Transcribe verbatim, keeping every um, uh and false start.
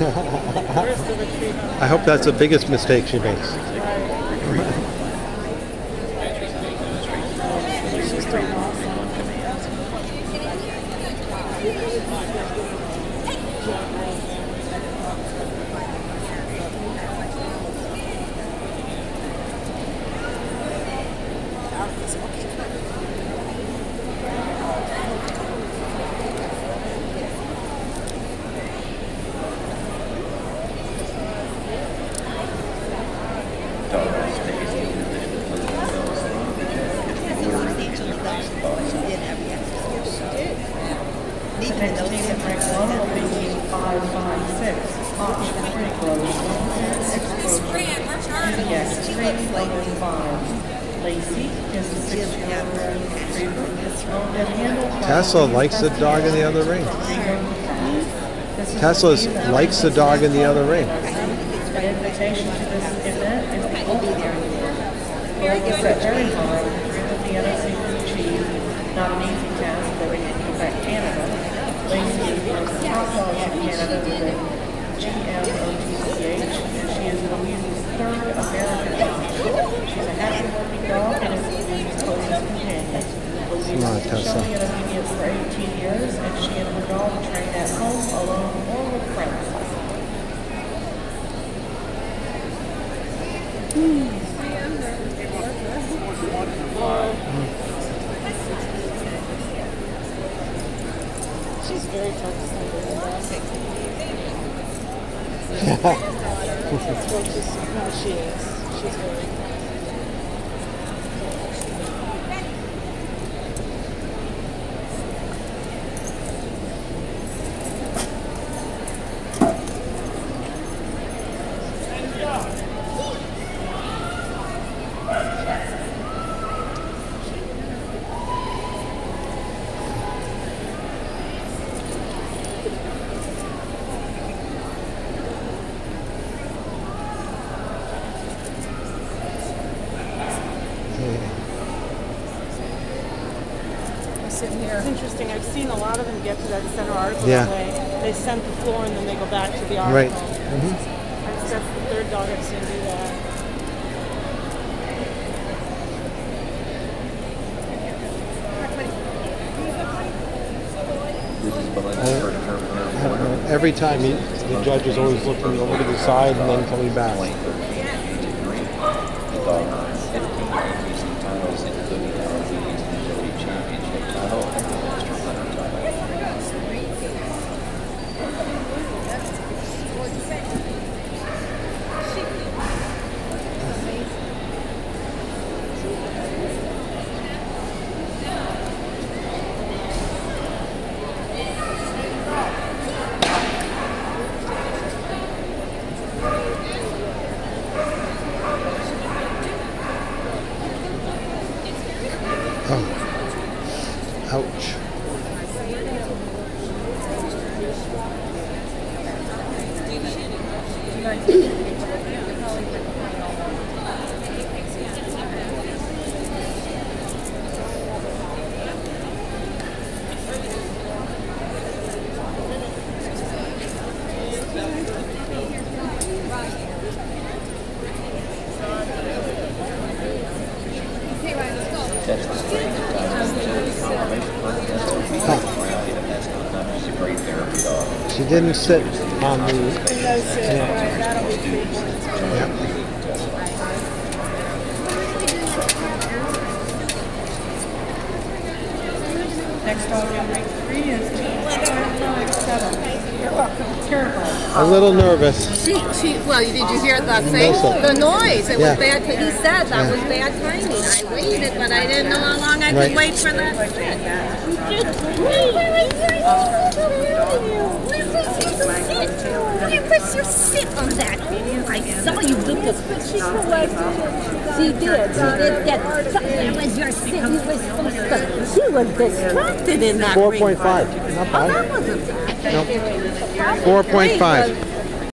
I hope that's the biggest mistake she makes. Tesla likes the dog in the other ring. Tesla likes the dog in the other ring. An invitation to this event is the ultimate reward. Goal was set very high. Three of the N O C was achieved. Not an easy task living in Quebec, Canada. Lacey is one of the top dogs in Canada with a G M O T C H, and she is Louise's third American dog. She's a happy working dog and is Louise's closest companion. Louise has been showing in obedience for eighteen years, and she and her dog train at home, alone, or with friends. Mm. She's very focused on doing that. That's what she's, no, she is. She's very. It's interesting. I've seen a lot of them get to that center article yeah. that way. They send the floor and then they go back to the article. Right. Mm-hmm. That's, that's the third dog I've seen do that. Uh, every time he, the judge is always looking over to the side and then coming back. Ouch. She didn't sit on the. Yeah. Yeah. Next dog in ring three is team five five seven. You're welcome. A little nervous. She, she, well, did you hear the thing? The noise. It yeah. was bad. He said that yeah. was bad timing. I waited, but I didn't know how long I right. could wait for that sit. Where was your sit on that? I saw you look at she She did. She did get that was your sit. You were supposed to. She was distracted in that four point five. Not bad. Oh, that wasn't bad. No. four point five.